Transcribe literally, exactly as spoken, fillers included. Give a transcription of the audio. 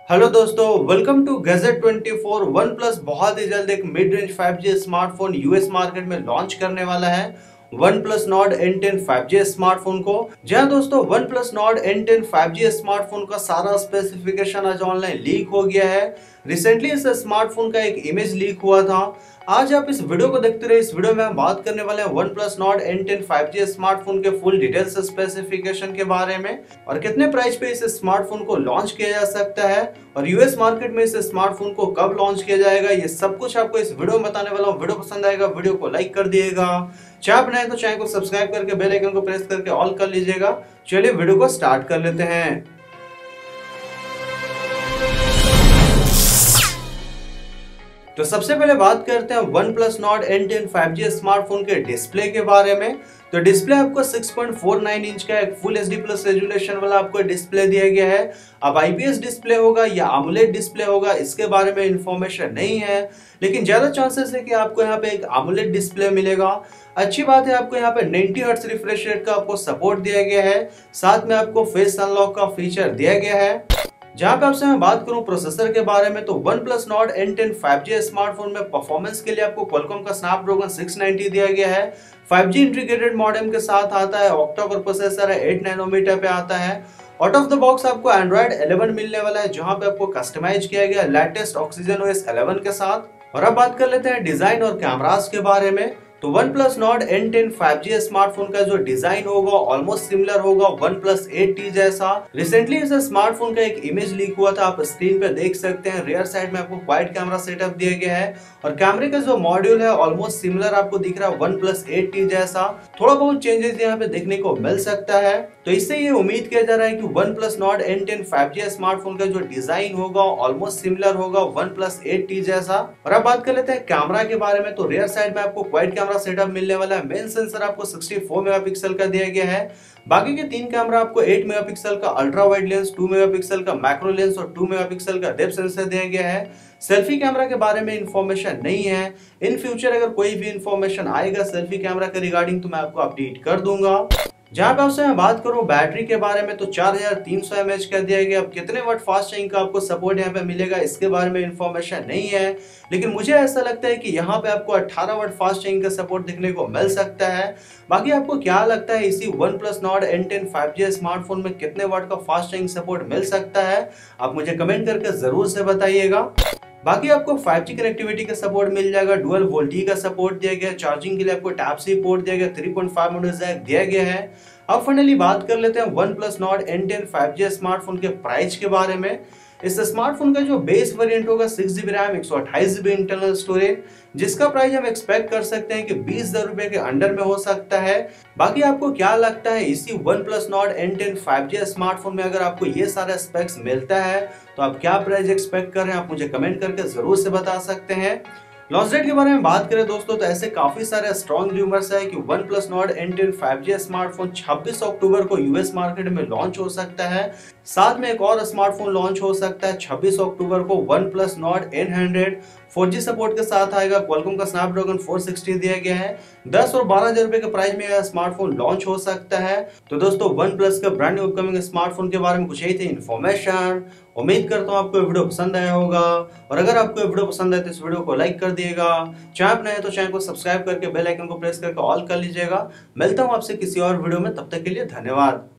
Hello दोस्तों, welcome to Gadget twenty four. OnePlus बहुत ही जल्द एक mid range five G smartphone US market में लॉन्च करने वाला है। OnePlus Nord N ten five G smartphone को। जहां दोस्तों OnePlus Nord N ten five G smartphone का सारा स्पेसिफिकेशन आज ऑनलाइन लीक हो गया है। रिसेंटली इस स्मार्टफोन का एक इमेज लीक हुआ था। आज आप इस वीडियो को देखते रहे। इस वीडियो में हम बात करने वाले हैं OnePlus Nord N ten five G smartphone के फुल डिटेल्स स्पेसिफिकेशन के बारे में और कितने प्राइस पे इस स्मार्टफोन को लॉन्च किया जा सकता है और यूएस मार्केट में इस स्मार्टफोन को कब लॉन्च किया जाएगा, ये सब कुछ आपको इस वीडियो में बताने वाला हूँ। वीडियो पसंद आएगा वीडियो को लाइक कर दिएगा। चाहे आप नए तो चैनल को सब्सक्राइब करके बेल आइकन को प्रेस करके ऑल कर लीजिएगा। चलिए वीडियो को स्टार्ट कर लेते हैं। तो सबसे पहले बात करते हैं OnePlus Nord N ten five G smartphone के डिस्प्ले के बारे में। तो डिस्प्ले आपको six point four nine inch का एक फुल एचडी प्लस रेजोल्यूशन वाला आपको डिस्प्ले दिया गया है। अब आईपीएस डिस्प्ले होगा या AMOLED डिस्प्ले होगा, इसके बारे में इंफॉर्मेशन नहीं है, लेकिन ज्यादा चांसेस है कि आपको यहाँ पे एक AMOLED डिस्प्ले मिलेगा। अच्छी बात है, आपको यहाँ पे नाइंटी हर्ट्ज रिफ्रेश रेट का आपको सपोर्ट दिया गया है। साथ में आपको फेस अनलॉक का फीचर दिया गया है। जहां पे आपसे मैं बात करूं प्रोसेसर के बारे में, तो OnePlus Nord N ten five G smartphone में परफॉर्मेंस के लिए आपको क्वालकॉम का स्नैपड्रैगन सिक्स नाइंटी दिया गया है। फाइव जी इंटीग्रेटेड मॉडेम के साथ आता है। ऑक्टा कोर प्रोसेसर है, एट नैनोमीटर पे आता है। आउट ऑफ द बॉक्स आपको एंड्रॉइड इलेवन मिलने वाला है, जहां पे आपको कस्टमाइज किया गया लेटेस्ट ऑक्सीजन ओएस इलेवन के साथ। और अब बात कर लेते हैं डिजाइन और कैमरास के बारे में। तो OnePlus Nord N ten five G smartphone का जो डिजाइन होगा ऑलमोस्ट सिमिलर होगा वन प्लस एट टी जैसा। रिसेंटली इस स्मार्टफोन का एक इमेज लीक हुआ था, आप स्क्रीन पे देख सकते हैं। रियर साइड में आपको क्वाड कैमरा सेटअप दिया गया है और कैमरे का जो मॉड्यूल है ऑलमोस्ट सिमिलर आपको दिख रहा है वन प्लस एट टी जैसा। थोड़ा बहुत चेंजेस यहाँ पे देखने को मिल सकता है। तो इससे ये उम्मीद किया जा रहा है कि OnePlus Nord N ten five G smartphone का जो डिजाइन होगा ऑलमोस्ट सिमिलर होगा वन प्लस एट टी जैसा। और अब बात कर लेते हैं कैमरा के बारे में। तो रियर साइड में आपको क्वाड कैमरा सेटअप मिलने वाला है। मेन सेंसर आपको सिक्सटी फोर मेगापिक्सल का दिया गया है। बाकी के तीन कैमरा आपको एट मेगापिक्सल का ultra wide lens, two megapixel का मैक्रो लेंस और टू मेगापिक्सल का डेप्थ सेंसर दिया गया है। सेल्फी कैमरा के बारे में इंफॉर्मेशन नहीं है। इन फ्यूचर अगर कोई भी इंफॉर्मेशन आएगा सेल्फी कैमरा के रिगार्डिंग तो मैं आपको अपडेट कर दूंगा। जहां पे आपसे मैं बात करूं बैटरी के बारे में, तो चार हज़ार तीन सौ एमएच का दिया गया। अब कितने वाट फास्ट चार्जिंग का आपको सपोर्ट यहाँ पे मिलेगा, इसके बारे में इंफॉर्मेशन नहीं है, लेकिन मुझे ऐसा लगता है कि यहाँ पे आपको अठारह वाट फास्ट चार्जिंग का सपोर्ट देखने को मिल सकता है। बाकी आपको क्या लगता है इसी OnePlus Nord N ten five G smartphone में कितने वाट का फास्ट चार्जिंग सपोर्ट मिल सकता है, आप मुझे कमेंट करके जरूर से बताइएगा। बाकी आपको फाइव जी कनेक्टिविटी का सपोर्ट मिल जाएगा, डुअल वोल्टी का सपोर्ट दिया गया, चार्जिंग के लिए आपको टाइप सी पोर्ट दिया गया, three point five minute jack दिया गया है। अब फाइनली बात कर लेते हैं OnePlus Nord N ten five G smartphone के प्राइस के बारे में। इस स्मार्टफोन का जो बेस वेरिएंट होगा सिक्स जीबी रैम, एक सौ अट्ठाईस जीबी इंटरनल स्टोरेज, जिसका प्राइस हम एक्सपेक्ट कर सकते हैं कि बीस हजार रुपए के अंडर में हो सकता है। बाकी आपको क्या लगता है इसी OnePlus Nord N ten five G smartphone में अगर आपको ये सारा स्पेक्स मिलता है तो आप क्या प्राइस एक्सपेक्ट कर रहे हैं, आप मुझे कमेंट करके जरूर से बता सकते हैं। लॉन्च डेट के बारे में बात करें दोस्तों, तो ऐसे काफी सारे स्ट्रॉन्ग रूमर्स है कि OnePlus Nord N ten five G smartphone छब्बीस अक्टूबर को यूएस मार्केट में लॉन्च हो सकता है। साथ में एक और स्मार्टफोन लॉन्च हो सकता है छब्बीस अक्टूबर को, OnePlus Nord N hundred four G support के साथ आएगा। क्वालकॉम का स्नैपड्रैगन फोर सिक्सटी दिया गया है। दस और बारह हजार रुपए के प्राइस में यह स्मार्टफोन लॉन्च हो सकता है। तो दोस्तों वन प्लस का ब्रांड न्यू अपकमिंग स्मार्टफोन के बारे में कुछ यही थी इन्फॉर्मेशन। उम्मीद करता हूँ आपको वीडियो पसंद आया होगा और अगर आपको वीडियो पसंद आए तो इस वीडियो को लाइक कर दिएगा। चैनल पर नए हैं तो चैनल को सब्सक्राइब करके बेल आइकन को प्रेस करके ऑल कर लीजिएगा। मिलता हूँ आपसे किसी और वीडियो में, तब तक के लिए धन्यवाद।